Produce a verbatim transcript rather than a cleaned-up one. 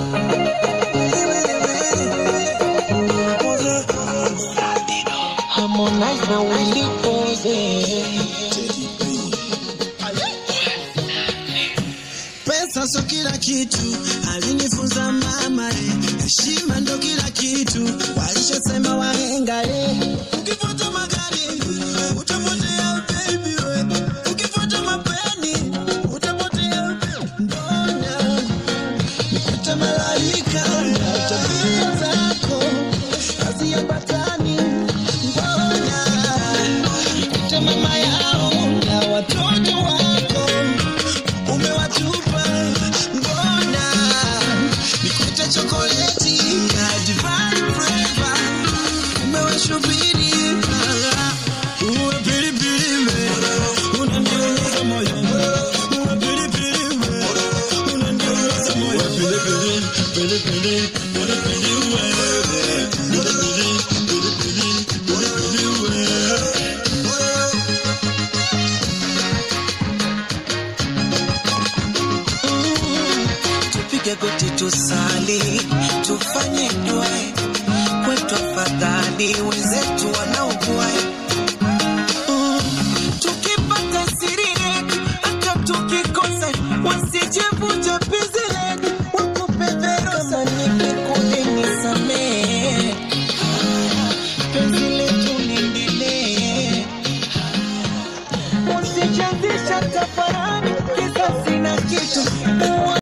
Harmonize na Willy Pose. Pesa so kila kitu, alinifunza mama, heshima ndo kila kitu, walishasema wahenga. Ukifuata magari utapotea baby we, ukifuata mapeni utapotea. Mbona nikuta malaika na tabia zako haziambatani? Mbona nikuta mama yao na watoto wako umewatupa? Mbona nikuta chokoleti na divine flavor umewashubiri? Uwe pili pili we, unaniumiza moyo. Uwe pili pili we, unaniumiza moyo. Pili pili, pili pili, pili pili we. Pili pili, pili pili, pili pili we. Tupige goti tusali, tufanye